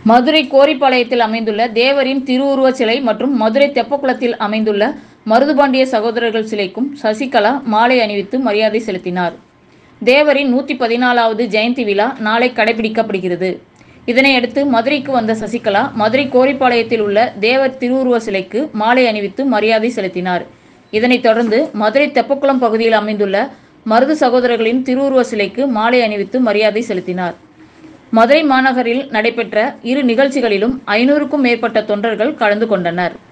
மதுரை கோரிப்பாளையத்தில் அமைந்துள்ள தேவரின் திருவுருவச் சிலை மற்றும் மதுரை தெப்பக்குளத்தில் அமைந்துள்ள மருதுபாண்டிய சகோதரர்கள் சிலைக்கும் சசிகலா மாலை அணிவித்து மரியாதை செலுத்தினார். தேவரின் 114வது ஜெயந்தி விழா நாளை கடைபிடிக்கப்படுகிறது. இதனையடுத்து மதுரைக்கு வந்த சசிகலா மதுரை கோரிப்பாளையத்தில் உள்ள தேவர் திருவுருவ சிலைக்கு மாலை அணிவித்து மரியாதை செலுத்தினார். இதனைத் தொடர்ந்து மதுரை தெப்பக்குளம் பகுதியில் அமைந்துள்ள மருது சகோதரர்களின் திருவுருவ சிலைக்கு மாலை அணிவித்து மரியாதை செலுத்தினார். மதுரை மாநகரில் நடைபெற்ற இரு நிகழ்ச்சிகளிலும் 500க்கும் மேற்பட்ட தொண்டர்கள் கலந்து கொண்டனர்.